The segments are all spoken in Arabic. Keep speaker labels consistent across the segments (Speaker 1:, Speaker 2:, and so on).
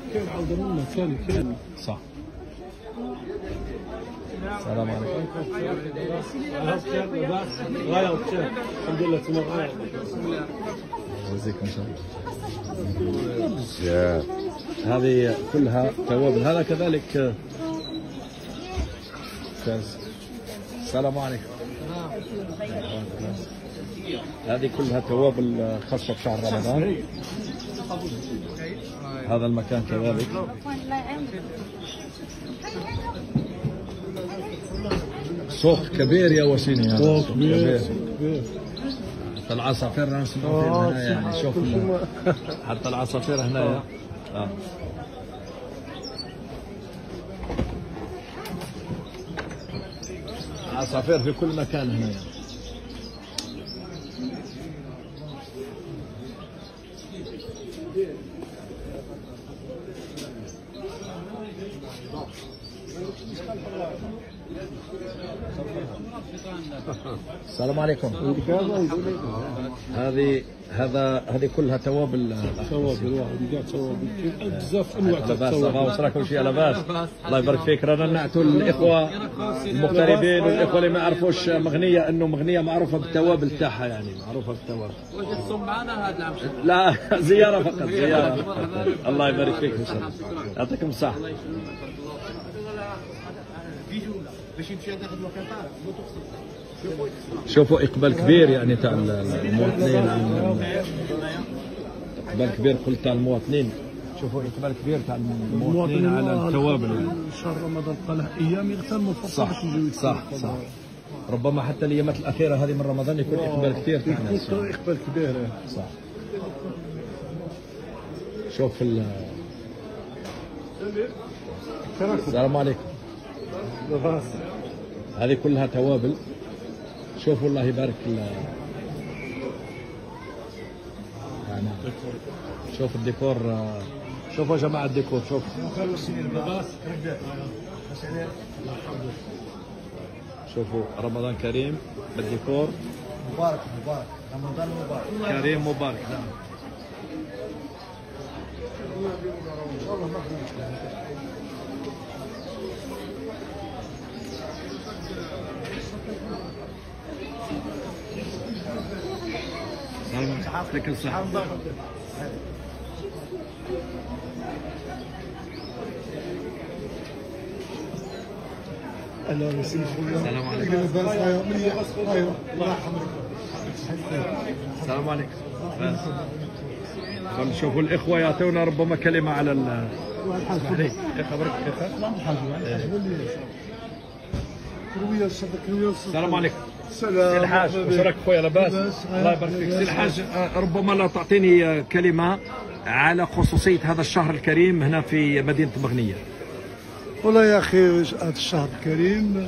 Speaker 1: كان عاود لنا ثاني كان
Speaker 2: صح. السلام عليكم.
Speaker 1: الحمد لله تمام.
Speaker 2: يجزيك ان شاء الله. هذه كلها توابل. هذا كذلك. السلام عليكم. هذه كلها توابل خاصة بشهر رمضان. هذا المكان كذلك. سوق كبير يا وسيني. هذا سوق كبير. حتى العصافير هنا يعني شوف حتى العصافير هنا. عصافير في كل مكان هنا يعني. السلام عليكم. هذه كلها توابل.
Speaker 1: توابل بزاف انواع
Speaker 2: توابل. لاباس راكم شي لاباس. الله يبارك فيك. رانا نعتوا الاخوه المغتربين والاخوه اللي ما يعرفوش مغنيه انه مغنيه معروفه بالتوابل تاعها يعني معروفه بالتوابل.
Speaker 3: واش تصوم معنا هذا العام؟
Speaker 2: لا زياره فقط زياره. الله يبارك فيك ان شاء الله. يعطيكم الصحه. شوفوا اقبال كبير يعني تاع المواطنين. اقبال كبير قلت تاع المواطنين. شوفوا اقبال كبير تاع المواطنين على التوابل.
Speaker 1: شهر رمضان طلع ايام يغتنموا الفرصه باش يجوا.
Speaker 2: صح. ربما حتى الايامات الاخيره هذه من رمضان يكون اقبال كثير تاع الناس.
Speaker 1: يكون اقبال كبير.
Speaker 2: صح. شوف السلام عليكم. هذه كلها توابل. شوفوا الله يبارك يعني. شوف الديكور. شوفوا يا جماعه الديكور. شوف شوفوا رمضان كريم بالديكور.
Speaker 4: مبارك رمضان مبارك.
Speaker 2: كريم مبارك. نعم. يعطيك الصحة. السلام عليكم. السلام عليكم. نشوفوا الإخوة يعطونا ربما كلمة على خبرك كيف؟ السلام عليكم. سي الحاج واش راك خويا لاباس؟ الله يبارك فيك. سي الحاج ربما لا تعطيني كلمة على خصوصية هذا الشهر الكريم هنا في مدينة مغنية.
Speaker 1: والله يا اخي هذا الشهر الكريم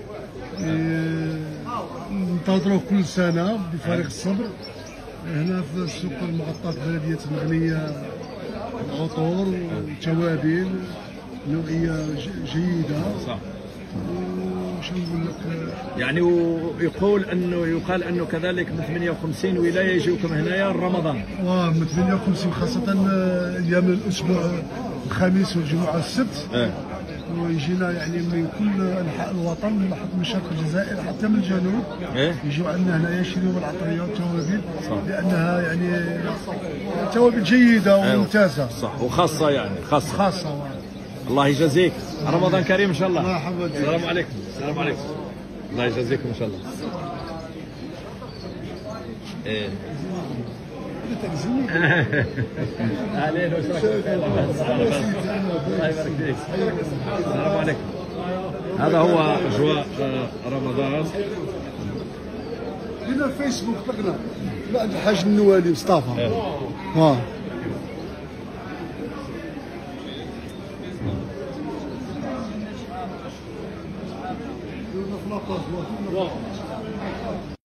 Speaker 1: ننتظروه كل سنة بفارغ الصبر. هنا في السوق المغطاة بلدية مغنية عطور وتوابل نوعية جيدة. صح. وش نقول لك
Speaker 2: يعني يقال انه كذلك من 58 ولايه يجيوكم هنايا رمضان.
Speaker 1: من 58 خاصة ايام الاسبوع الخميس والجمعة والسبت. ويجينا يعني من كل انحاء الوطن من شرق الجزائر حتى من الجنوب. يجوا عندنا هنا يشريوا العطريه والتوابل لانها يعني توابل جيده وممتازه.
Speaker 2: صح وخاصه يعني خاصه. الله يجازيك. رمضان كريم ان شاء الله. السلام عليكم. السلام عليكم. الله يجازيكم ان شاء الله. اهلين وسهلا. الله يبارك فيك. السلام عليكم. هذا هو اجواء رمضان.
Speaker 1: هنا الفيسبوك طلقنا بعد الحاج النوالي مصطفى.